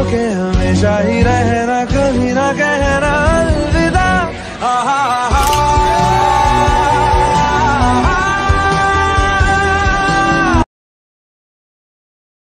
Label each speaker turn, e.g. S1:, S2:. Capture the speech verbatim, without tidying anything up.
S1: के हमेशा ही रहना, कभी ना कहना अलविदा। आहा